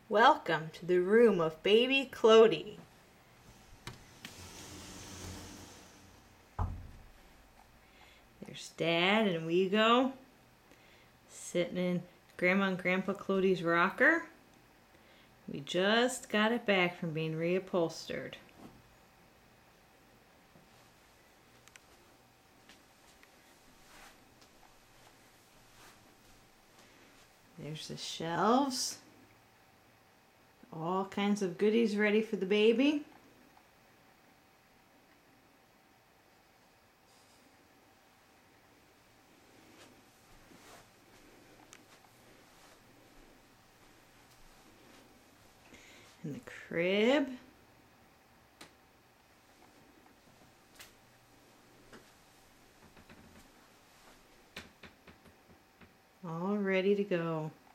Welcome to the room of baby Clodi. There's Dad and we go sitting in Grandma and Grandpa Clodi's rocker. We just got it back from being reupholstered. There's the shelves. All kinds of goodies ready for the baby. And the crib. All ready to go.